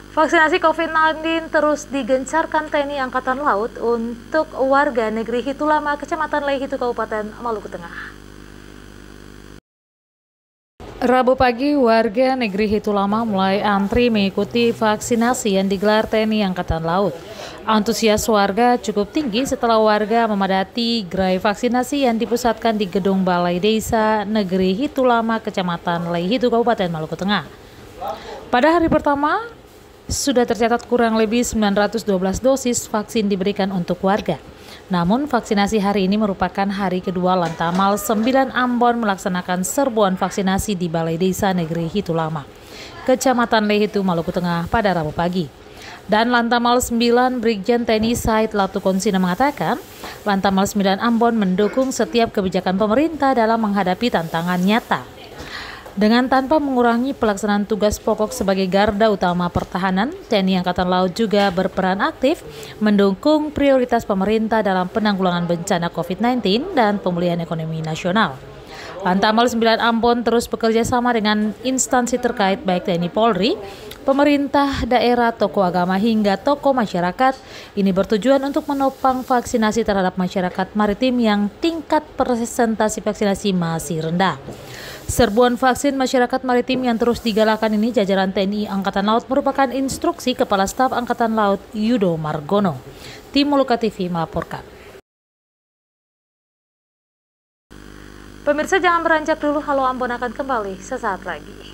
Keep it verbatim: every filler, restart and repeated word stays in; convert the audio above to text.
Vaksinasi covid sembilan belas terus digencarkan T N I Angkatan Laut untuk warga negeri Hitulama, Kecamatan Leihitu, Kabupaten Maluku Tengah. Rabu pagi, warga negeri Hitulama mulai antri mengikuti vaksinasi yang digelar T N I Angkatan Laut. Antusias warga cukup tinggi setelah warga memadati gerai vaksinasi yang dipusatkan di Gedung Balai Desa Negeri Hitulama, Kecamatan Leihitu, Kabupaten Maluku Tengah. Pada hari pertama, sudah tercatat kurang lebih sembilan ratus dua belas dosis vaksin diberikan untuk warga. Namun vaksinasi hari ini merupakan hari kedua Lantamal sembilan Ambon melaksanakan serbuan vaksinasi di Balai Desa Negeri Hitulama, Kecamatan Leihitu, Maluku Tengah pada Rabu pagi. Dan Lantamal sembilan Brigjen T N I Said Latukonsina mengatakan, Lantamal sembilan Ambon mendukung setiap kebijakan pemerintah dalam menghadapi tantangan nyata. Dengan tanpa mengurangi pelaksanaan tugas pokok sebagai garda utama pertahanan, T N I Angkatan Laut juga berperan aktif mendukung prioritas pemerintah dalam penanggulangan bencana covid sembilan belas dan pemulihan ekonomi nasional. Lantamal sembilan Ambon terus bekerja sama dengan instansi terkait baik T N I Polri, pemerintah daerah, tokoh agama hingga tokoh masyarakat. Ini bertujuan untuk menopang vaksinasi terhadap masyarakat maritim yang tingkat presentasi vaksinasi masih rendah. Serbuan vaksin masyarakat maritim yang terus digalakan ini jajaran T N I Angkatan Laut merupakan instruksi Kepala Staf Angkatan Laut Yudo Margono. Tim Moluka T V melaporkan. Pemirsa, jangan beranjak dulu, Halo Ambon akan kembali sesaat lagi.